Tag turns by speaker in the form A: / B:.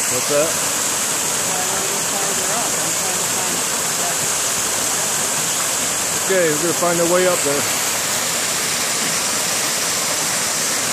A: What's that? Okay, we're gonna find our way up there.